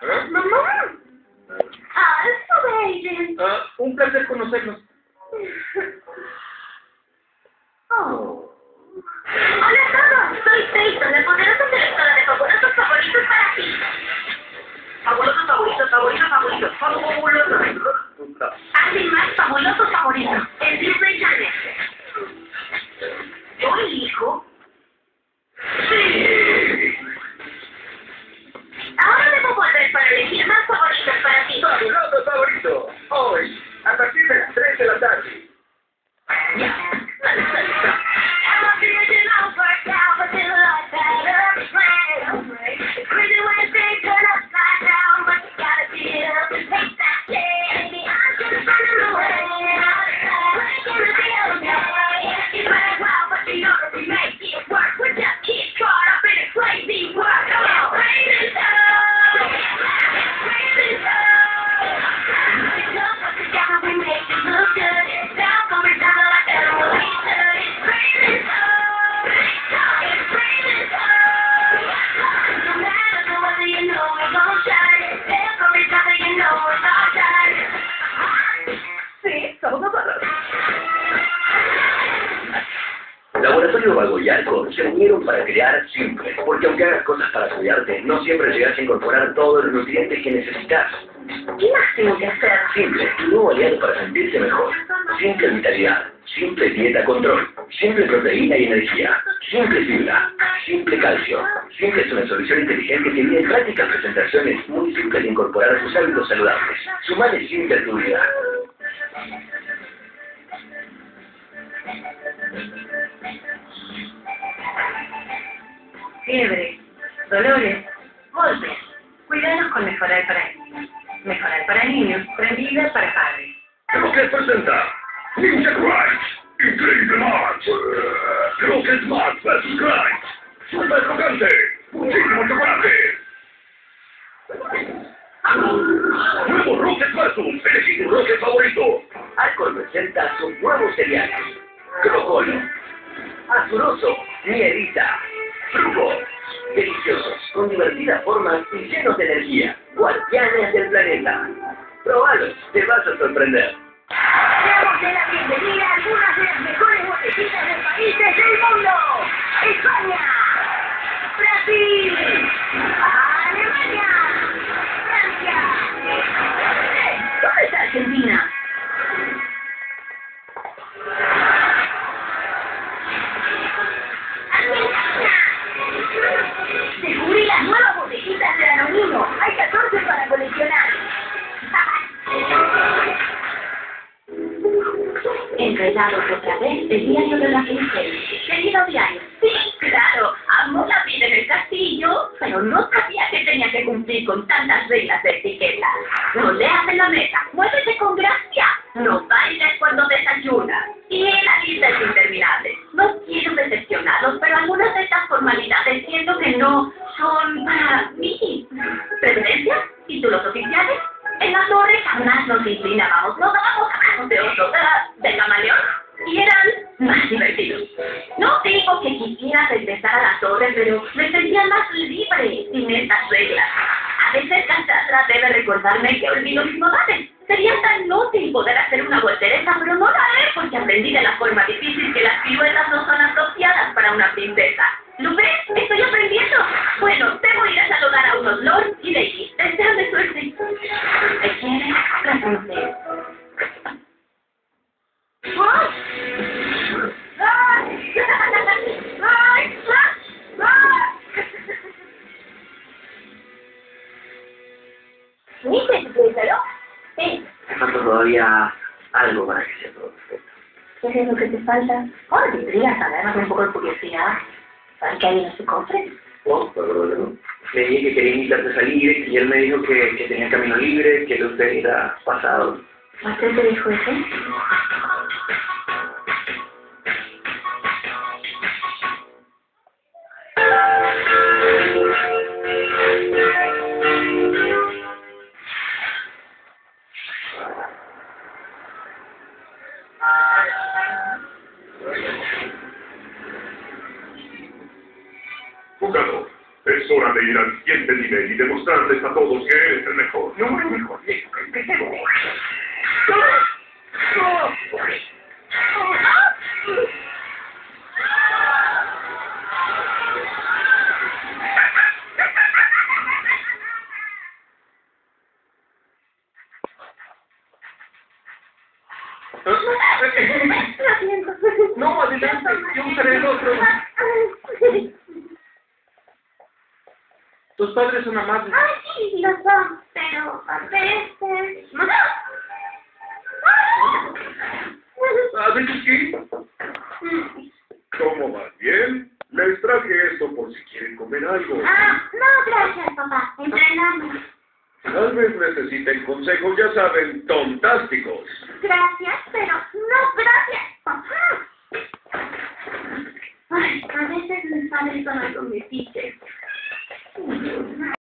Mamá. So baby. Un placer conocernos. Oh. Hola a todos, soy Peyton, la poderosa selectora de fabulosos favoritos para ti. Fabulosos favoritos, favoritos, favoritos, fabulosos. Así más fabulosos favoritos, el Disney Channel. ¿Yo elijo? Sí. Ahora debo volver para elegir más favoritos para ti. Fabuloso favorito. Hoy, a partir de las 3 de la tarde. Ya, perfecto. Laboratorio Vago y Arco se unieron para crear Simple, porque aunque hagas cosas para cuidarte, no siempre llegas a incorporar todos los nutrientes que necesitas. ¿Qué más tengo que hacer? Simple, tu nuevo aliado para sentirse mejor. Simple vitalidad, Simple dieta control, Simple proteína y energía, Simple fibra, Simple calcio. Simple es una solución inteligente que viene en prácticas presentaciones muy simples de incorporar a tus hábitos saludables. Sumale Simple a tu vida. Fiebre, dolores, golpes. Cuidados con Mejoral para niños. Mejoral para niños, prendida para padres. Rocket presenta Ninja Crunch, Increíble March, Rocket March vs Crunch, super crocante, muchísimo chocolate. Nuevo Rocket vs, elegí tu Rocket favorito. Alcohol presenta sus nuevos cereales. Crocolo, Azuroso, Mierita, Frugo, deliciosos, con divertidas formas y llenos de energía. Guardianes del planeta. Probalos, te vas a sorprender. Damos la bienvenida a algunas de las mejores botellitas de países del mundo. España, Brasil, Alemania, Francia. ¿Dónde está Argentina? Descubrí las nuevas botellitas de Anonimo. Hay 14 para coleccionar. Enredados otra vez, el diario de la princesa. Querido diario, sí, claro, amo la vida en el castillo, pero no sabía que tenía que cumplir con tantas reglas de etiqueta. No leas en la mesa, muévete con gracia, no bailes cuando desayunas. Y la lista es interminable. No quiero decepcionarlos, pero algunas de estas formalidades siento que no son para mí. ¿Preferencias? ¿Títulos oficiales? En la torre jamás nos inclinábamos, nos dábamos abrazos de oso, de camaleón, y eran más divertidos. No digo que quisiera regresar a la torre, pero me sentía más libre sin estas reglas. A veces Cassandra debe recordarme que olvido mis modales. Sería tan útil poder hacer una voltereta, pero no la haré porque aprendí de la forma difícil que las piruetas no son apropiadas para una princesa. ¿Lo ves? Estoy aprendiendo. Bueno, debo ir a saludar a unos lords y ladies. Deseame suerte. ¿Me quieres? Reconocer. ¿Viste tu pétalo? Sí. Me falta todavía algo para que sea todo perfecto. ¿Qué es lo que te falta? Ahora te intriga saber, un poco de curiosidad. ¿Sabes qué hay en su cofre? No, pero no. Le dije que quería invitarte a salir y él me dijo que tenía camino libre, que usted era pasado. ¿Usted te dijo eso? Jugador, es hora de de ir al siguiente nivel y demostrarles a todos que eres el mejor. No es mejor, empecemos. Lo siento. No, adelante, yo usaré el otro. Tus padres son amables. Ay, sí, lo son, pero a veces... ¿A veces qué? ¿Cómo va? ¿Bien? Les traje esto por si quieren comer algo. No, gracias, papá. Entrenamos. Tal vez necesiten consejos, ya saben, tontásticos. Gracias, pero no gracias, papá. Ay, a veces mis padres son algo metiches.